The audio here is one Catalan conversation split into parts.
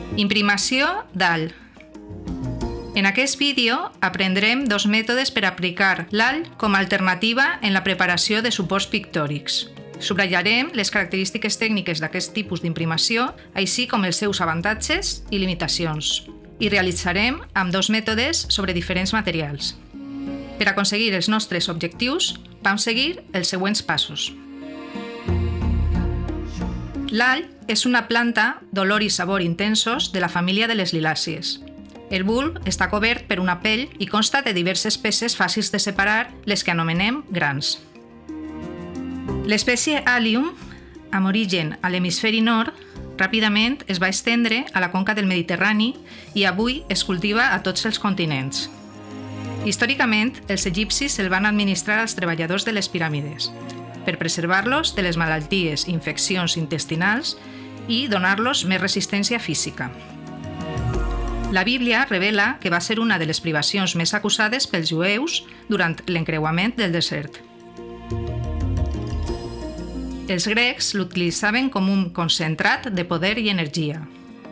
Imprimació d'all. En aquest vídeo aprendrem dos mètodes per aplicar l'all com a alternativa en la preparació de suports pictòrics. Subratllarem les característiques tècniques d'aquest tipus d'imprimació, així com els seus avantatges i limitacions. I realitzarem amb dos mètodes sobre diferents materials. Per aconseguir els nostres objectius, vam seguir els següents passos. L'all és una planta d'olor i sabor intensos de la família de les lilàcies. El bulb està cobert per una pell i consta de diverses peces fàcils de separar, les que anomenem grans. L'espècie Allium, amb origen a l'hemisferi nord, ràpidament es va estendre a la conca del Mediterrani i avui es cultiva a tots els continents. Històricament, els egipcis el van administrar als treballadors de les piràmides, per preservar-los de les malalties i infeccions intestinals i donar-los més resistència física. La Bíblia revela que va ser una de les privacions més acusades pels jueus durant l'encreuament del desert. Els grecs l'utilitzaven com un concentrat de poder i energia.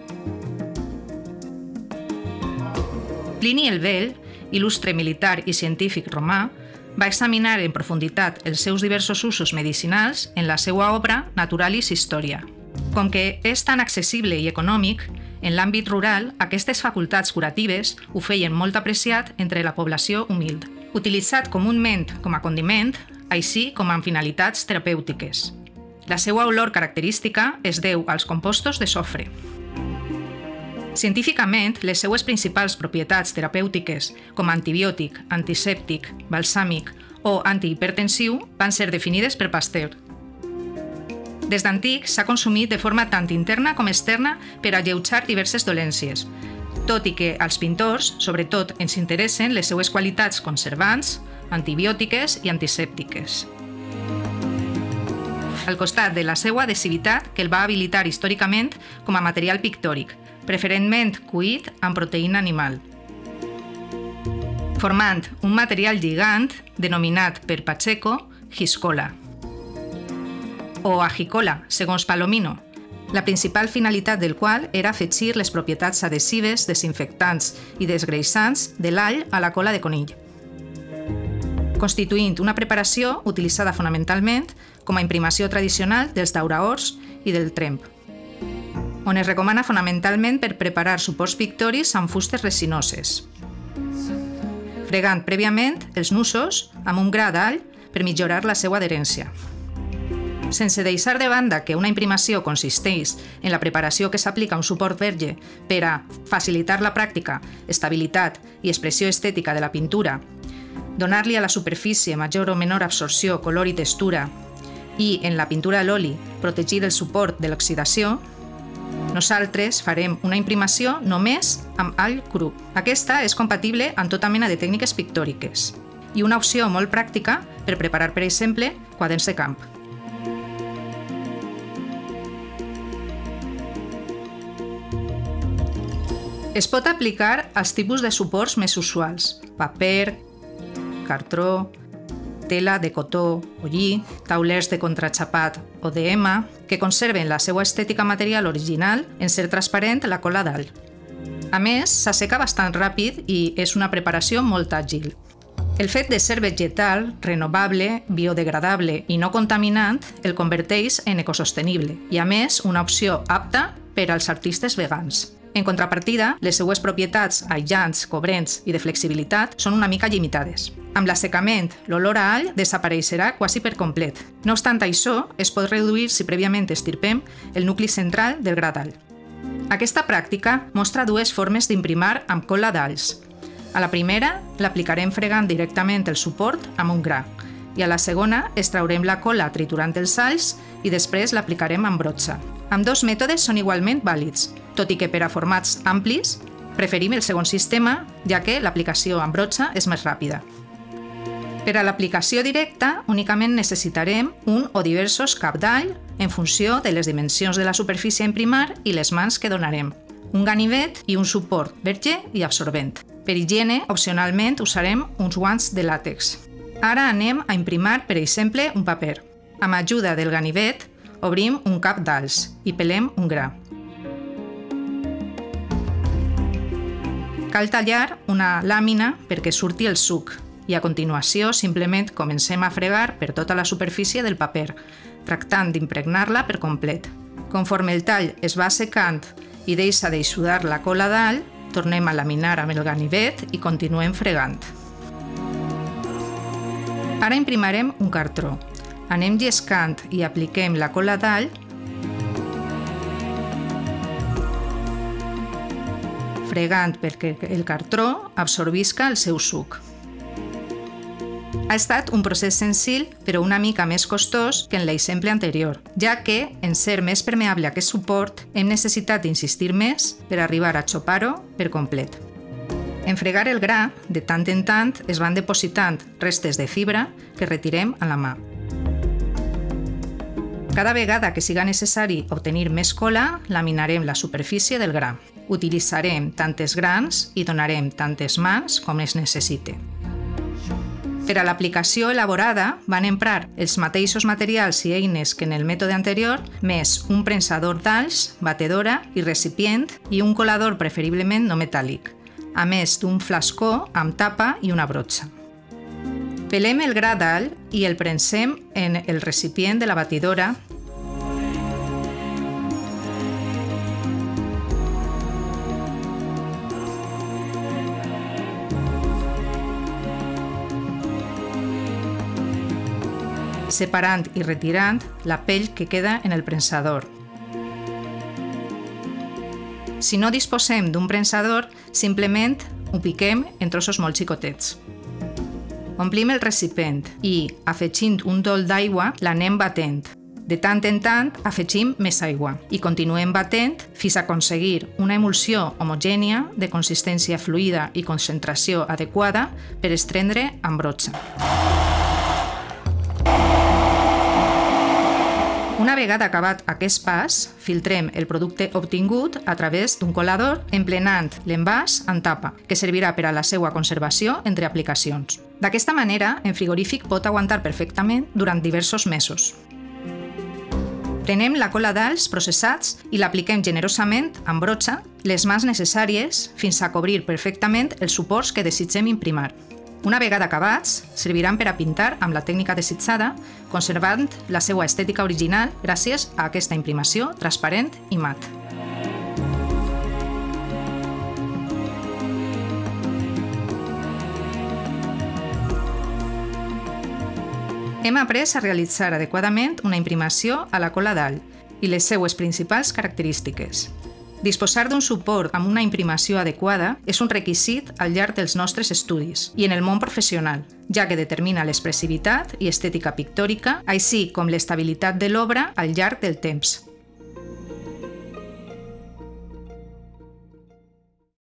Plini el Vell, il·lustre militar i científic romà, va examinar en profunditat els seus diversos usos medicinals en la seva obra Naturalis Historia. Com que és tan accessible i econòmic, en l'àmbit rural, aquestes facultats curatives ho feien molt apreciat entre la població humil, utilitzat comunament com a condiment, així com amb finalitats terapèutiques. La seva olor característica es deu als compostos de sofre. Científicament, les seues principals propietats terapèutiques, com antibiòtic, antisèptic, balsàmic o antihipertensiu, van ser definides per Pasteur. Des d'antic s'ha consumit de forma tant interna com externa per alleujar diverses dolències, tot i que als pintors, sobretot, ens interessen les seues qualitats conservants, antibiòtiques i antisèptiques. Al costat de la seva adhesivitat, que el va habilitar històricament com a material pictòric, preferentment cuit amb proteïna animal, formant un material lligant denominat per Pacheco Hiscola o Agicola, segons Palomino, la principal finalitat del qual era afegir les propietats adhesives, desinfectants i desgreixants de l'all a la cola de conill, constituint una preparació utilitzada fonamentalment com a imprimació tradicional dels dauraors i del tremp, on es recomana fonamentalment per preparar suports pictòrics amb fustes resinoses, fregant prèviament els nusos amb un gra d'all per millorar la seva adherència. Sense deixar de banda que una imprimació consisteix en la preparació que s'aplica a un suport verge per a facilitar la pràctica, estabilitat i expressió estètica de la pintura, donar-li a la superfície major o menor absorció, color i textura, i, en la pintura a l'oli, protegir el suport de l'oxidació, nosaltres farem una imprimació només amb all cru. Aquesta és compatible amb tota mena de tècniques pictòriques i una opció molt pràctica per preparar, per exemple, quaderns de camp. Es pot aplicar als tipus de suports més usuals: paper, cartró, tela de cotó o lli, taulers de contraxapat o de hema, que conserven la seva estètica material original en ser transparent la cola d'all. A més, s'asseca bastant ràpid i és una preparació molt àgil. El fet de ser vegetal, renovable, biodegradable i no contaminant el converteix en ecosostenible i, a més, una opció apta per als artistes vegans. En contrapartida, les seues propietats aïllants, cobrents i de flexibilitat són una mica limitades. Amb l'assecament, l'olor a all desapareixerà quasi per complet. No obstant això, es pot reduir si prèviament estirpem el nucli central del gra d'all. Aquesta pràctica mostra dues formes d'imprimar amb cola d'alls. A la primera, l'aplicarem fregant directament el suport amb un gra, i a la segona extraurem la cola triturant els alls i després l'aplicarem amb brotxa. Ambdós mètodes són igualment vàlids, tot i que per a formats amplis preferim el segon sistema, ja que l'aplicació amb brotxa és més ràpida. Per a l'aplicació directa, únicament necessitarem un o diversos caps d'all en funció de les dimensions de la superfície a imprimar i les mans que donarem, un ganivet i un suport verge i absorbent. Per higiene, opcionalment usarem uns guants de làtex. Ara anem a imprimar, per exemple, un paper. Amb ajuda del ganivet, obrim un cap d'alls i pelem un gra. cal tallar una làmina perquè surti el suc i a continuació simplement comencem a fregar per tota la superfície del paper, tractant d'impregnar-la per complet. Conforme el tall es va secant i deixa d'eixudar la cola d'all, tornem a laminar amb el ganivet i continuem fregant. Ara imprimarem un cartró. Anem llescant i apliquem la cola d'all, fregant perquè el cartró absorbisca el seu suc. Ha estat un procés senzill, però una mica més costós que en l'exemple anterior, ja que, en ser més permeable a aquest suport, hem necessitat insistir més per arribar a xopar-ho per complet. En fregar el gra, de tant en tant es van depositant restes de fibra que retirem a la mà. Cada vegada que siga necessari obtenir més cola, laminarem la superfície del gra. Utilitzarem tantes grans i donarem tantes mans com es necessite. Per a l'aplicació elaborada van emprar els mateixos materials i eines que en el mètode anterior, més un prensador d'alls, batedora i recipient i un colador preferiblement no metàl·lic, a més d'un flascó amb tapa i una brotxa. Pelem el gra d'all i el prensem en el recipient de la batidora separant i retirant la pell que queda en el prensador. Si no disposem d'un prensador, simplement ho piquem en trossos molt xicotets. Omplim el recipient i, afegint un dol d'aigua, l'anem batent. De tant en tant, afegim més aigua i continuem batent fins a aconseguir una emulsió homogènia de consistència fluida i concentració adequada per estendre amb brotxa. Una vegada acabat aquest pas, filtrem el producte obtingut a través d'un colador emplenant l'envàs amb tapa, que servirà per a la seva conservació entre aplicacions. D'aquesta manera, en frigorífic pot aguantar perfectament durant diversos mesos. Prenem la cola d'alls processats i l'apliquem generosament amb brotxa, les mans necessàries fins a cobrir perfectament els suports que desitgem imprimar. Una vegada acabats, serviran per a pintar amb la tècnica desitjada, conservant la seva estètica original gràcies a aquesta imprimació transparent i mat. Hem après a realitzar adequadament una imprimació a la cola d'all i les seues principals característiques. Disposar d'un suport amb una imprimació adequada és un requisit al llarg dels nostres estudis i en el món professional, ja que determina l'expressivitat i estètica pictòrica, així com l'estabilitat de l'obra al llarg del temps.